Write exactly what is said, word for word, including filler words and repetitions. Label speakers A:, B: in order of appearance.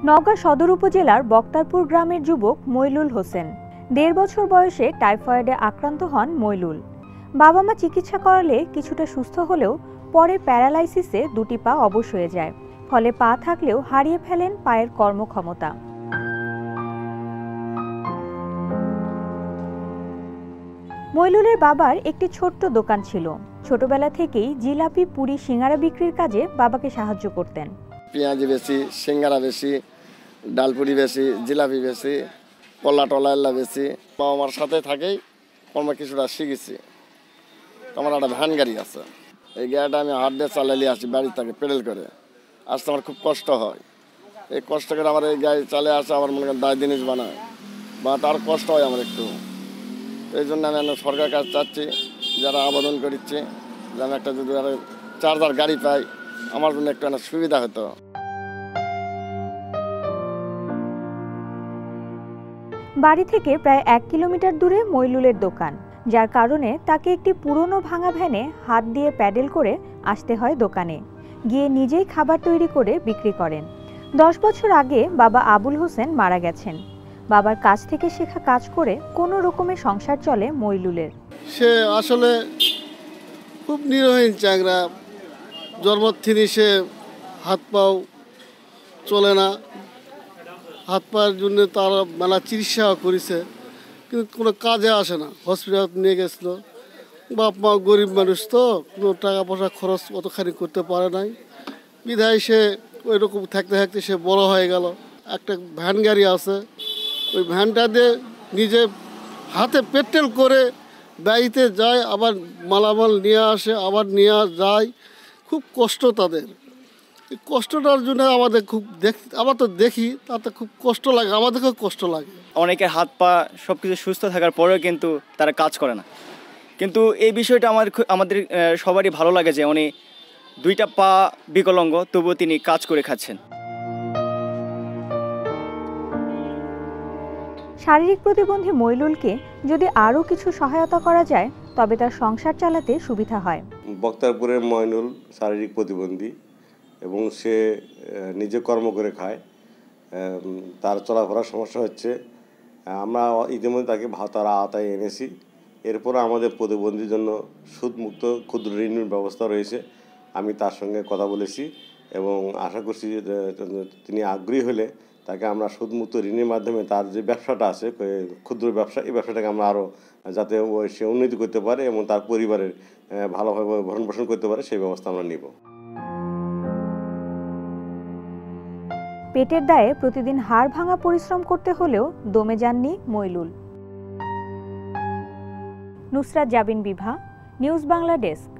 A: নওগাঁ সদর উপজেলার বক্তারপুর গ্রামের যুবক মইলুল হোসেন। দেড় বছর বয়সে টাইফয়েডে আক্রান্ত হন মইলুল। বাবা মা চিকিৎসা করালে কিছুটা সুস্থ হলেও পরে প্যারালাইসিসে দুটি পা অবশ হয়ে যায়। ফলে পা থাকলেও হারিয়ে ফেলেন পায়ের কর্মক্ষমতা। মইলুলের বাবার একটি ছোট্ট দোকান ছিল। ছোটবেলা থেকেই জিলাপি, পুরি, সিঙ্গারা বিক্রির কাজে বাবাকে সাহায্য করতেন।
B: পেঁয়াজি বেশি, সিঙ্গারা বেশি, ডালপুরি বেশি, জিলাপি বেশি, কলা টলা এল্লা বেশি। বাবা মার সাথে থাকেই কর্ম কিছুটা শিখেছি। আমার একটা ভ্যান গাড়ি আছে, এই গাড়িটা আমি হাত দিয়ে চালিয়ে আসি বাড়ি থেকে পেডেল করে। আসতে আমার খুব কষ্ট হয়। এই কষ্ট করে আমার এই গাড়ি চালিয়ে আসে, আমার মনে করেন দায় জিনিস বানায় বা তার কষ্ট হয় আমার একটু। এই জন্য আমি সরকারের কাছে চাচ্ছি, যারা আবেদন করছে যে আমি একটা যদি চার্জার গাড়ি পাই, আমার জন্য একটু অনেক সুবিধা হতো।
A: বাড়ি থেকে প্রায় এক কিলোমিটার দূরে মইলুলের দোকান, যার কারণে তাকে একটি পুরনো ভাঙা ভ্যানে হাত দিয়ে প্যাডেল করে আসতে হয় দোকানে। গিয়ে নিজেই খাবার তৈরি করে বিক্রি করেন। দশ বছর আগে বাবা আবুল হোসেন মারা গেছেন। বাবার কাছ থেকে শেখা কাজ করে কোনো রকমে সংসার চলে মইলুলের।
C: সে আসলে খুব নিরহীন চ্যাংরা। জন্ম থেকে সে হাত পাও চলে না, হাত পায়ের জন্য তার মেলা চিকিৎসা করেছে, কিন্তু কোনো কাজে আসে না। হসপিটাল নিয়ে গেছিলো, বাপ মা গরিব মানুষ তো কোনো টাকা পয়সা খরচ অতখানি করতে পারে নাই। বিধায় সে ওই রকম থাকতে থাকতে সে বড় হয়ে গেল। একটা ভ্যান গাড়ি আছে, ওই ভ্যানটা দিয়ে নিজে হাতে পেট্রোল করে বাড়িতে যায়, আবার মালামাল নিয়ে আসে, আবার নিয়ে যায়। খুব কষ্ট তাদের। এই কষ্টটার জন্য আমাদের খুব দেখ আবার তো দেখি তাতে খুব কষ্ট লাগে, আমাদেরকেও কষ্ট লাগে।
D: অনেকের হাত পা সব কিছু সুস্থ থাকার পরেও কিন্তু তারা কাজ করে না। কিন্তু এই বিষয়টা আমার আমাদের সবারই ভালো লাগে যে উনি দুইটা পা বিকলাঙ্গ, তবুও তিনি কাজ করে খাচ্ছেন।
A: শারীরিক প্রতিবন্ধী মইলুলকে যদি আরও কিছু সহায়তা করা যায়, তবে তার সংসার চালাতে সুবিধা হয়।
E: বক্তারপুরের মইনুল শারীরিক প্রতিবন্ধী এবং সে নিজে কর্ম করে খায়। তার চলাফেরার সমস্যা হচ্ছে, আমরা ইতিমধ্যে তাকে ভাতার আওতায় এনেছি। এরপর আমাদের প্রতিবন্ধীর জন্য সুদমুক্ত ক্ষুদ্র ঋণের ব্যবস্থা রয়েছে। আমি তার সঙ্গে কথা বলেছি এবং আশা করছি তিনি আগ্রহী হলে তাকে আমরা সুদমুক্ত ঋণের মাধ্যমে তার যে ব্যবসাটা আছে ক্ষুদ্র ব্যবসা, এই ব্যবসাটাকে আমরা আরও যাতে সে উন্নতি করতে পারে এবং তার পরিবারের ভালোভাবে ভরণ পোষণ করতে পারে সেই ব্যবস্থা আমরা নিব।
A: পেটের দায়ে প্রতিদিন হাড় ভাঙা পরিশ্রম করতে হলেও দমে যাননি মইলুল। Nusrat Jabin Bibha, news Bangla desk.